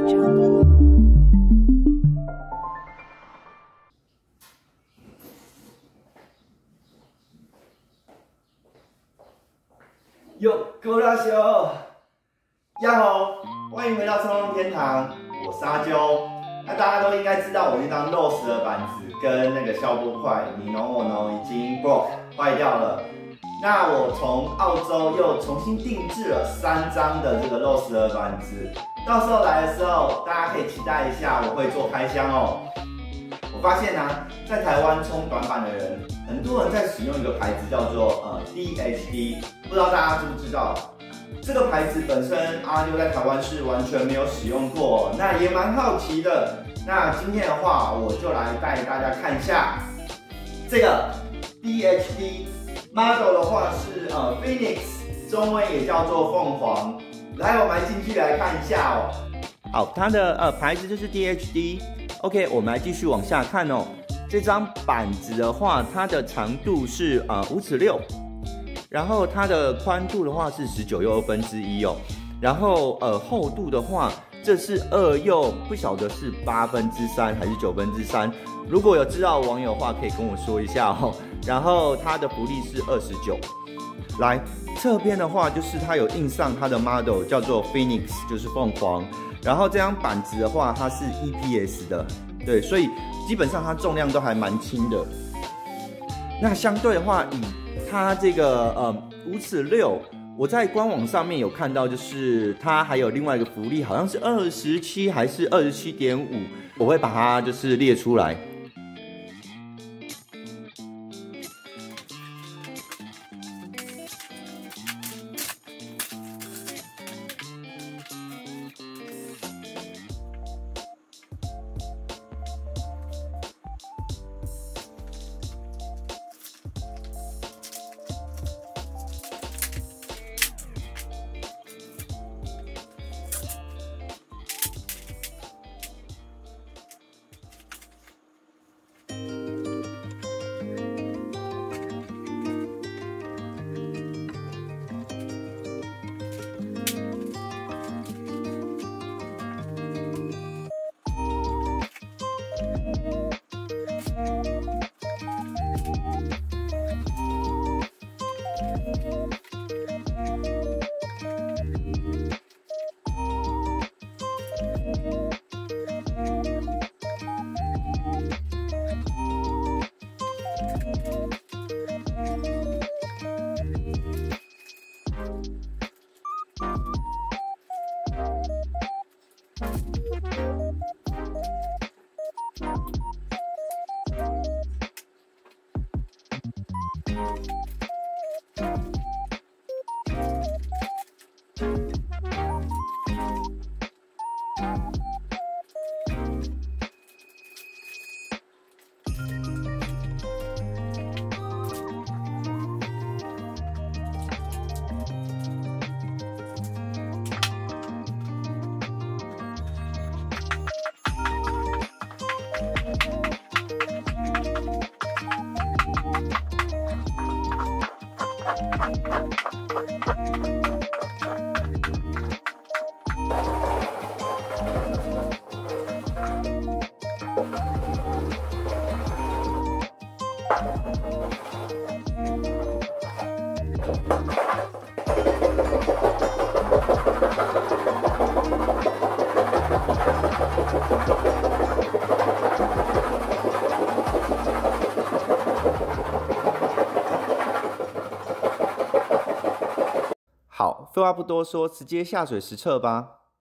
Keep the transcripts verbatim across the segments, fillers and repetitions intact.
哟，各位大小，呀吼，欢迎回到冲浪天堂，我是阿啾。那大家都应该知道，我那张 Rose 的板子跟那个消波块，你侬我侬已经 broke 坏掉了。那我从澳洲又重新定制了三张的这个 Rose 的板子，到时候来的时候，大家可以期待一下，我会做开箱哦。我发现啊，在台湾冲短板的人，很多人在使用一个牌子叫做呃 D H D， 不知道大家知不知道？这个牌子本身阿妞在台湾是完全没有使用过，那也蛮好奇的。那今天的话，我就来带大家看一下这个 D H D model 的话是呃 Phoenix， 中文也叫做凤凰。来，我们来进去来看一下哦。好，它的呃牌子就是 D H D。OK， 我们来继续往下看哦。这张板子的话，它的长度是呃五尺六。然后它的宽度的话是十九又二分之一哦，然后呃厚度的话，这是二又不晓得是八分之三还是九分之三，如果有知道的网友的话可以跟我说一下哦。然后它的浮力是二十九，来侧边的话就是它有印上它的 model 叫做 Phoenix， 就是凤凰。然后这张板子的话它是 E P S 的，对，所以基本上它重量都还蛮轻的。那相对的话以它这个呃五尺六，我在官网上面有看到，就是它还有另外一个浮力，好像是二十七还是二十七点五，我会把它就是列出来。好，废话不多说，直接下水实测吧。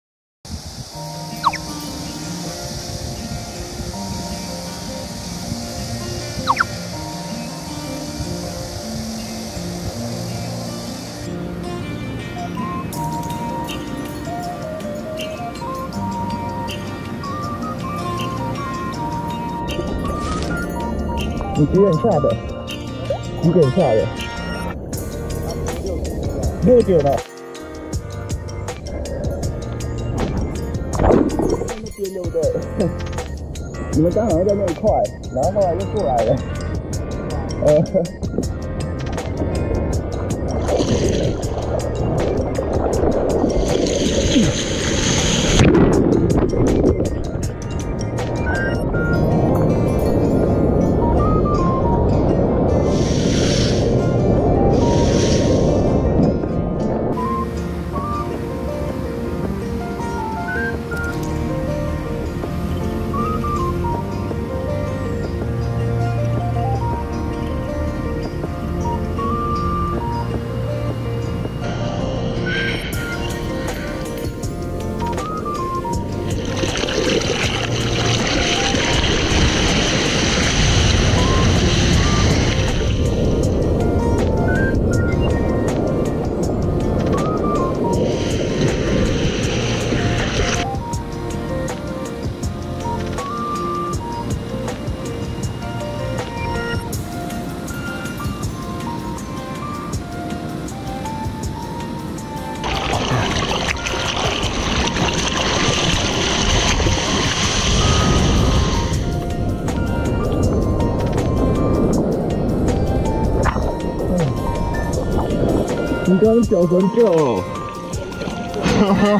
你几点下的？几点下的？六点了。在那边对不对？你们刚好在那一块，然后后来又过来了。呃。 你刚刚脚很久哦。哈哈。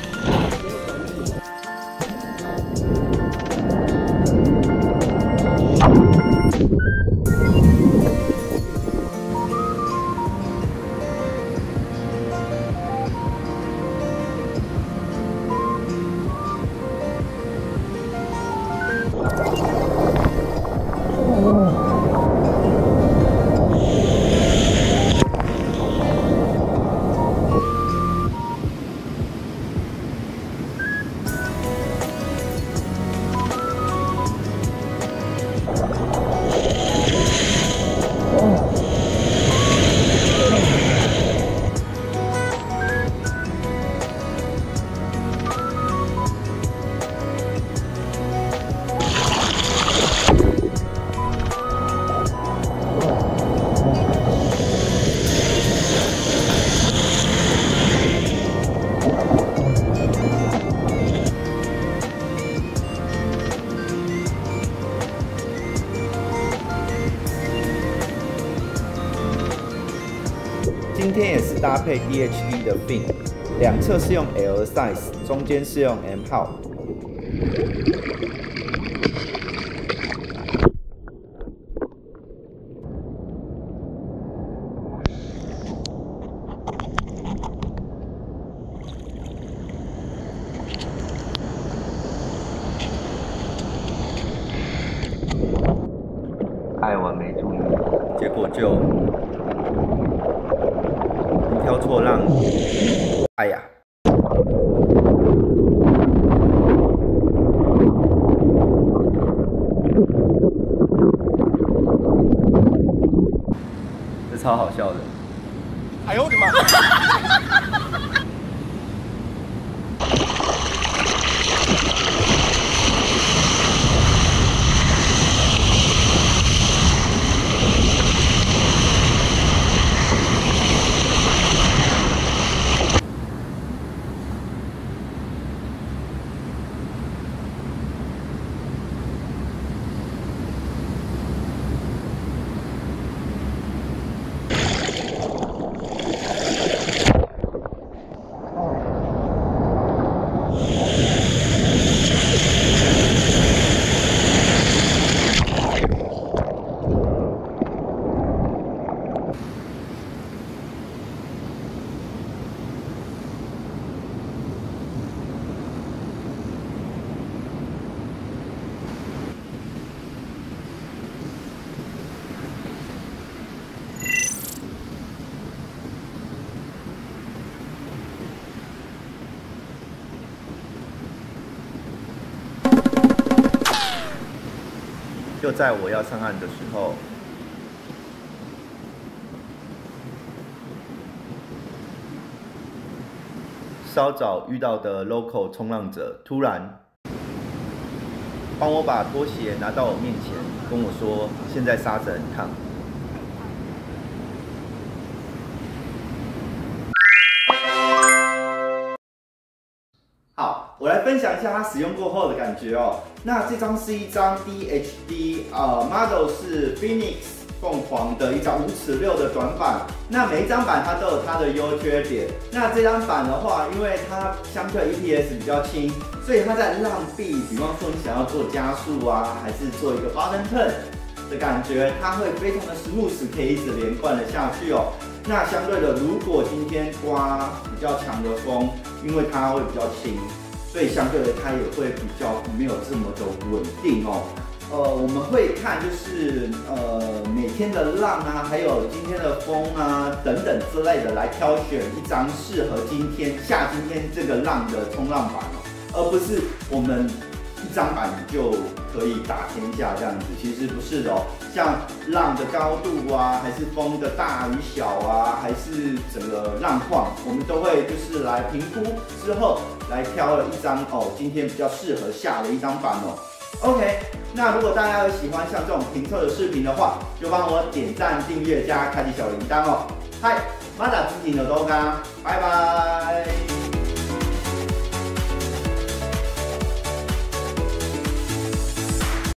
今天也是搭配 D H D 的 fin， 两侧是用 L size， 中间是用 M 号。 艾文没注意， 结果就挑错浪，哎呀！这超好笑的。哎呦我的妈！就在我要上岸的时候，稍早遇到的 local 冲浪者突然帮我把拖鞋拿到我面前，跟我说现在沙子很烫。好，我来分享一下它使用过后的感觉哦。那这张是一张 D H D， 呃 ，model 是 Phoenix 凤凰的一张五尺六的短板。那每一张板它都有它的优缺点。那这张板的话，因为它相对 E P S 比较轻，所以它在浪壁，比方说你想要做加速啊，还是做一个 bottom turn 的感觉，它会非常的 smooth， 可以一直连贯的下去哦。那相对的，如果今天刮比较强的风，因为它会比较轻，所以相对的它也会比较没有这么的稳定哦。呃，我们会看就是呃每天的浪啊，还有今天的风啊等等之类的，来挑选一张适合今天下今天这个浪的冲浪板哦，而不是我们一张板就可以打天下这样子，其实不是的哦。像浪的高度啊，还是风的大与小啊，还是整个浪况，我们都会就是来评估之后来挑了一张哦，今天比较适合下的一张板哦。OK， 那如果大家有喜欢像这种评测的视频的话，就帮我点赞、订阅加开启小铃铛哦。嗨，马达自己的动画，拜拜。